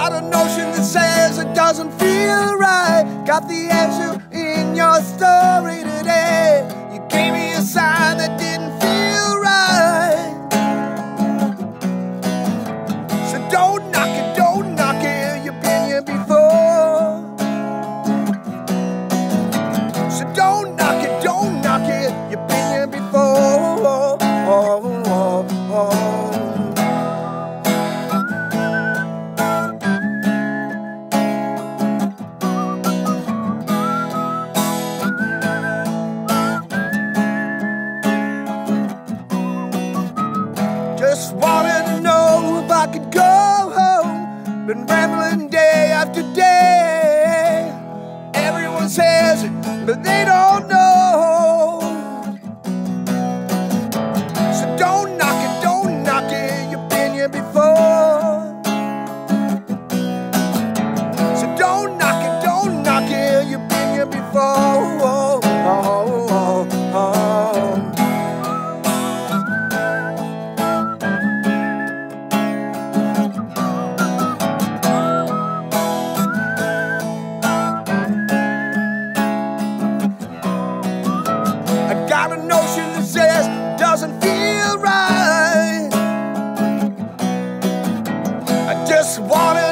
got a notion that says it doesn't feel right. Got the answer in your story today. You gave me a sign that didn't feel right. So don't knock it, you've been here before. So don't knock it, you've been here before. Just wanted to know if I could go home. Been rambling day after day. Everyone says it, but they don't know. So don't knock it, you've been here before. So don't knock it, you've been here before. Got a notion that says doesn't feel right. I just wanna